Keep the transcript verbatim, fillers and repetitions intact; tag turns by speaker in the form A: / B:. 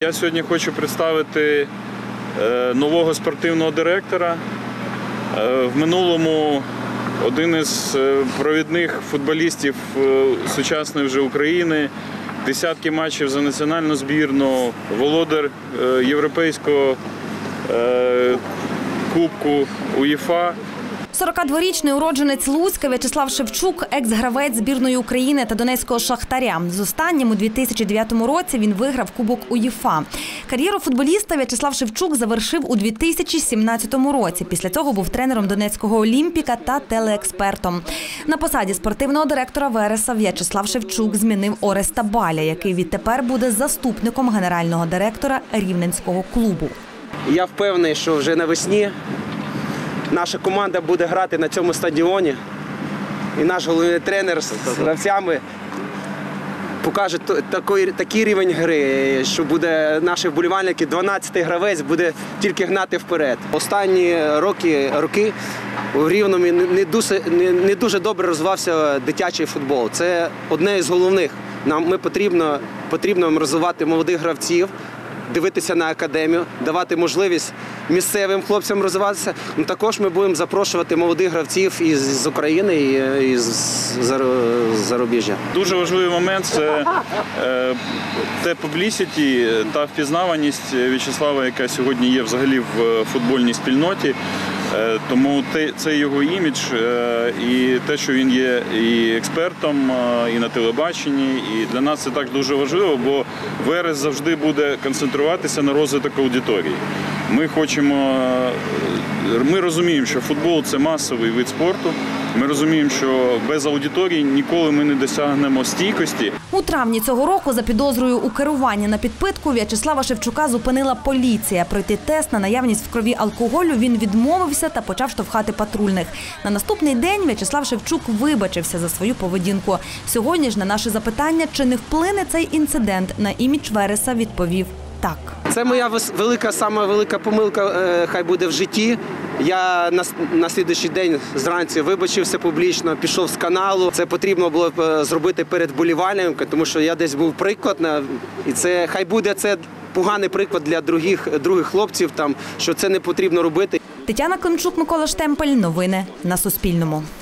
A: Я сьогодні хочу представити нового спортивного директора. В минулому один із провідних футболістів сучасної вже України, десятки матчів за національну збірну, володар Європейського кубку УЄФА.
B: сорокадворічний уродженець Луцька В'ячеслав Шевчук – екс-гравець збірної України та Донецького «Шахтаря». З останнім у дві тисячі дев'ятому році він виграв Кубок УЄФА. Кар'єру футболіста В'ячеслав Шевчук завершив у дві тисячі сімнадцятому році. Після цього був тренером Донецького «Олімпіка» та телеекспертом. На посаді спортивного директора «Вереса» В'ячеслав Шевчук змінив Ореста Баля, який відтепер буде заступником генерального директора Рівненського клубу.
C: Я впевнений, що вже навесні наша команда буде грати на цьому стадіоні, і наш головний тренер з гравцями покаже такий рівень гри, що буде наші вболівальники, дванадцятий гравець буде тільки гнати вперед. Останні роки, роки у Рівному не дуже, не дуже добре розвивався дитячий футбол. Це одне із головних. Нам ми потрібно, потрібно розвивати молодих гравців, дивитися на академію, давати можливість місцевим хлопцям розвиватися. Ну, також ми будемо запрошувати молодих гравців із України і з зарубіжжя.
A: Дуже важливий момент – це те публісіті, та впізнаваність В'ячеслава, яка сьогодні є взагалі в футбольній спільноті. Тому це його імідж і те, що він є і експертом, і на телебаченні. І для нас це так дуже важливо, бо Верес завжди буде концентруватися на розвиток аудиторії. Ми хочемо, ми розуміємо, що футбол – це масовий вид спорту. Ми розуміємо, що без аудиторії ніколи ми не досягнемо стійкості.
B: У травні цього року за підозрою у керуванні на підпитку В'ячеслава Шевчука зупинила поліція. Пройти тест на наявність в крові алкоголю він відмовився та почав штовхати патрульних. На наступний день В'ячеслав Шевчук вибачився за свою поведінку. Сьогодні ж на наше запитання, чи не вплине цей інцидент на імідж Вереса, відповів так.
C: Це моя велика, сама велика помилка, хай буде в житті. Я на, на слідуючий день зранці вибачився публічно, пішов з каналу. Це потрібно було зробити перед вболівальниками, тому що я десь був приклад. І це хай буде це поганий приклад для других, других хлопців, там, що це не потрібно робити.
B: Тетяна Климчук, Микола Штемпель. Новини на Суспільному.